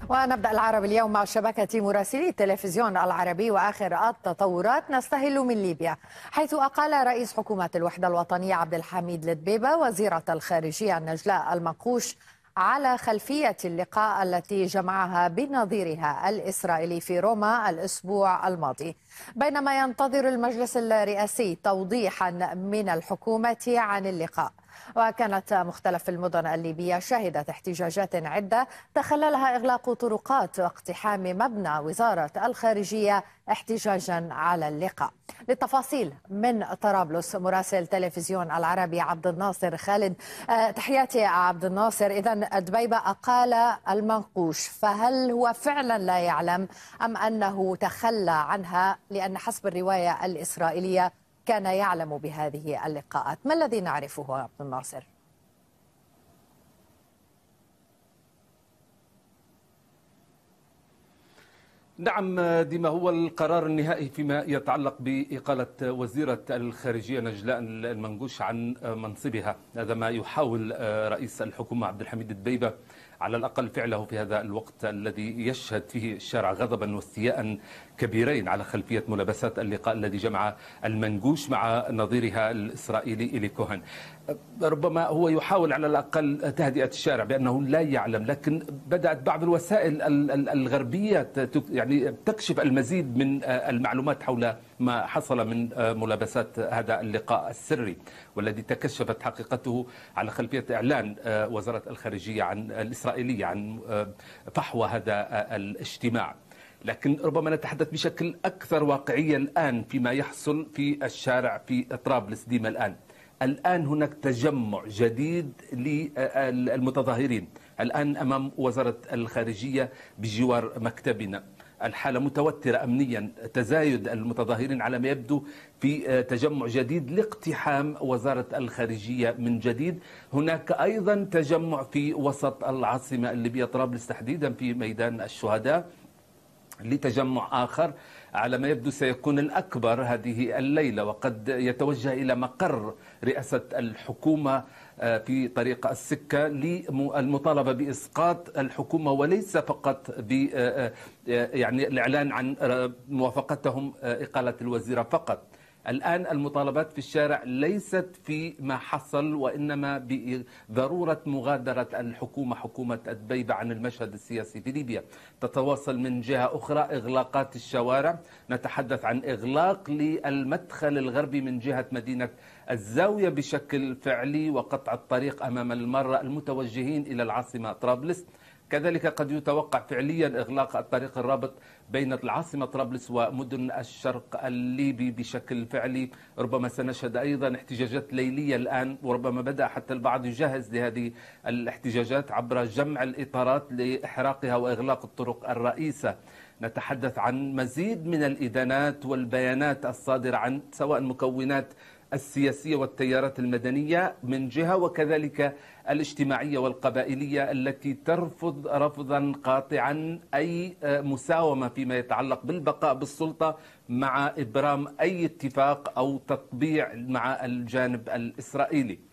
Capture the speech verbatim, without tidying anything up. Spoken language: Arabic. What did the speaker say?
ونبدأ العرب اليوم مع شبكة مراسلي التلفزيون العربي وآخر التطورات. نستهل من ليبيا، حيث أقال رئيس حكومة الوحدة الوطنية عبد الحميد الدبيبة وزيرة الخارجية نجلاء المنقوش على خلفية اللقاء التي جمعها بنظيرها الإسرائيلي في روما الأسبوع الماضي، بينما ينتظر المجلس الرئاسي توضيحا من الحكومة عن اللقاء. وكانت مختلف المدن الليبية شهدت احتجاجات عدة تخللها إغلاق طرقات واقتحام مبنى وزارة الخارجية احتجاجا على اللقاء. للتفاصيل من طرابلس مراسل تلفزيون العربي عبد الناصر خالد. تحياتي يا عبد الناصر. إذن دبيبة أقال المنقوش، فهل هو فعلا لا يعلم أم أنه تخلى عنها؟ لأن حسب الرواية الإسرائيلية كان يعلم بهذه اللقاءات. ما الذي نعرفه عبد الناصر؟ نعم ديما، هو القرار النهائي فيما يتعلق بإقالة وزيرة الخارجية نجلاء المنقوش عن منصبها. هذا ما يحاول رئيس الحكومة عبد الحميد الدبيبة على الأقل فعله في هذا الوقت الذي يشهد فيه الشارع غضبا واستياء كبيرين على خلفية ملابسات اللقاء الذي جمع المنقوش مع نظيرها الإسرائيلي إلي كوهن. ربما هو يحاول على الأقل تهدئة الشارع بأنه لا يعلم، لكن بدأت بعض الوسائل الغربية يعني تكشف المزيد من المعلومات حول ما حصل من ملابسات هذا اللقاء السري، والذي تكشفت حقيقته على خلفية إعلان وزارة الخارجية عن الإسرائيلية عن فحوى هذا الاجتماع. لكن ربما نتحدث بشكل أكثر واقعية الآن فيما يحصل في الشارع في طرابلس ديما. الآن الآن هناك تجمع جديد للمتظاهرين الآن أمام وزارة الخارجية بجوار مكتبنا. الحالة متوترة أمنيا، تزايد المتظاهرين على ما يبدو في تجمع جديد لاقتحام وزارة الخارجية من جديد. هناك أيضا تجمع في وسط العاصمة الليبية طرابلس، تحديدا في ميدان الشهداء، لتجمع آخر على ما يبدو سيكون الأكبر هذه الليلة، وقد يتوجه إلى مقر رئاسة الحكومة في طريق السكة للمطالبة بإسقاط الحكومة، وليس فقط ب يعني الإعلان عن موافقتهم إقالة الوزيرة فقط. الآن المطالبات في الشارع ليست في ما حصل، وإنما بضرورة مغادرة الحكومة حكومة الدبيبة عن المشهد السياسي في ليبيا. تتواصل من جهة أخرى إغلاقات الشوارع، نتحدث عن إغلاق للمدخل الغربي من جهة مدينة الزاوية بشكل فعلي، وقطع الطريق أمام المارة المتوجهين إلى العاصمة طرابلس. كذلك قد يتوقع فعليا إغلاق الطريق الرابط بين العاصمة طرابلس ومدن الشرق الليبي بشكل فعلي. ربما سنشهد أيضا احتجاجات ليلية الآن، وربما بدأ حتى البعض يجهز لهذه الاحتجاجات عبر جمع الإطارات لإحراقها وإغلاق الطرق الرئيسة. نتحدث عن مزيد من الإدانات والبيانات الصادرة عن سواء مكونات السياسية والتيارات المدنية من جهة، وكذلك الاجتماعية والقبائلية التي ترفض رفضا قاطعا أي مساومة فيما يتعلق بالبقاء بالسلطة مع إبرام أي اتفاق أو تطبيع مع الجانب الإسرائيلي.